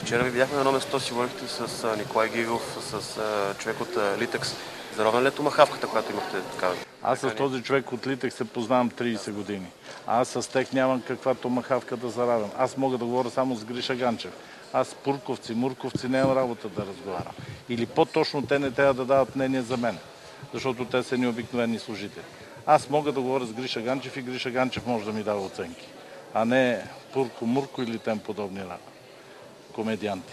Вчера ви видяхме на едно место, си говорихте с Николай Гигов, с човек от Литекс. Заровна ли е томахавката, която имахте такава? Аз с този човек от Литекс се познавам 30 години. Аз с тех нямам каква томахавка да заравям. Аз мога да говоря само с Гриша Ганчев. Аз пурковци, мурковци нямам работа да разговарям. Или по-точно те не трябва да дават мнение за мен, защото те са необикновени служители. Аз мога да говоря с Гриша Ганчев и Гриша Ганчев може да ми дава оценки, а не Пурко, Мурко или тем подобни комедианти.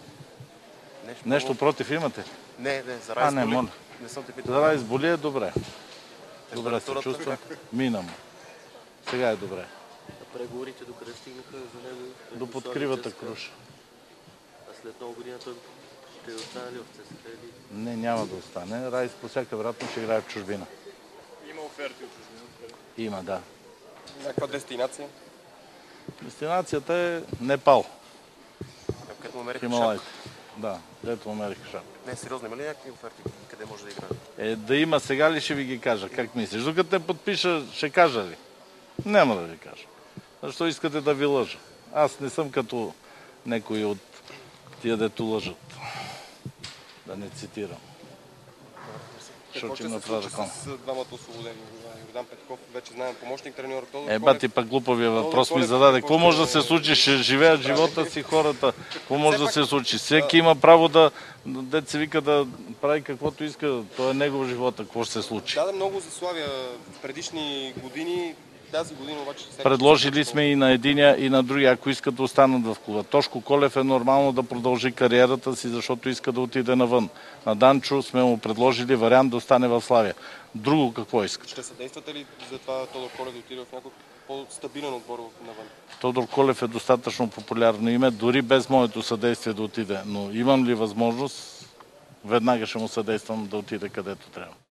Нещо против имате? Не, за Райс не, моля. Не съм те питал. За Райс боли е добре. Добре се чувства. Минам. Сега е добре. А преговорите докъде стигнаха за него? До подкривата круша. А след много година той ще остане ли в ЦСКА или? Не, няма да остане. Райс по всяка вероятност ще играе в чужбина. Има оферти от чужбина? Има, да. Някаква дестинация? Дестинацията е Непал. Където му мериха Хималайте. шапка. Да, където му мериха шапка. Не, сериозно, има ли някакви оферти? Къде може да играе? Да има, сега ли ще ви ги кажа? Как мислиш? Докато те подпиша, ще кажа ли? Няма да ви кажа. Защо искате да ви лъжа? Аз не съм като някой от тия, дето лъжат. Да не цитирам. Какво ще се случи с двамата освободени? Йордан Петков, вече знаем, помощник треньор. Бати, пак глупавия въпрос ми зададе. Какво може да се случи? Ще живеят живота си хората. Какво може да се случи? Всеки има право да, дет се вика, да прави каквото иска. То е негов живота. Какво ще се случи? Да, много за Славия в предишни години. Тази година обаче... Предложили сме и на единия, и на другия, ако искат да останат в клуба. Тошко Колев е нормално да продължи кариерата си, защото иска да отиде навън. На Данчо сме му предложили вариант да остане в Славия. Друго какво искат? Ще съдействате ли за това Тодор Колев да отиде в някой по-стабилен отбор навън? Тодор Колев е достатъчно популярно име, дори без моето съдействие да отиде. Но имам ли възможност, веднага ще му съдействам да отиде където трябва.